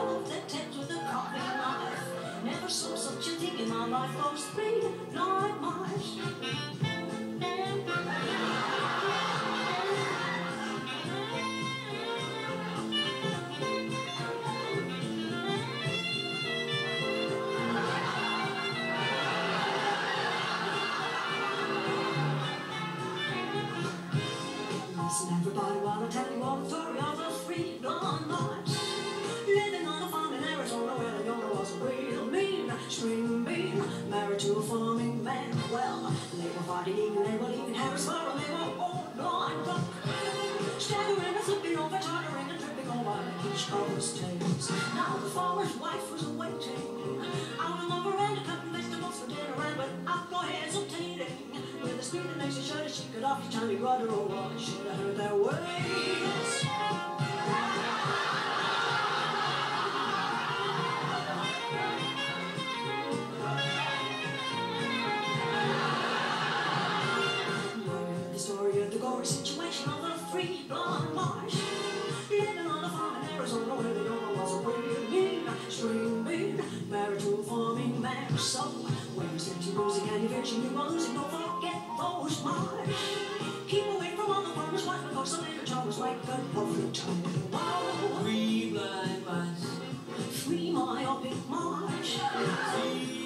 love that tends with a coffee knife. Never saw such a thing in my life. Those 3 blind mice. Listen, everybody, while I tell you all the story of those 3 blonde mice living on a farm in Arizona where the owner was a real mean string bean, married to a farming man. Well, they were fighting eagle, they were leaving Harrisburg, and they were all blind drunk, staggering and flipping over, tottering and tripping over each other's tails. Now the farmer's wife was waiting out on the veranda, cutting vegetables for dinner, and without no hesitating, with a scream that makes you shudder, she could off your tiny rudder, or what should have heard their ways. The gory situation of the 3 blonde mice living on a farm in Arizona where the owner was a real mean string bean, married to a farming man. So when you sense you're losing and eventually you are losing, don't forget those mice. Keep away from all the farmer's wife, because the little child was like a lovely child. Wow. 3 blind mice, 3 myopic mice.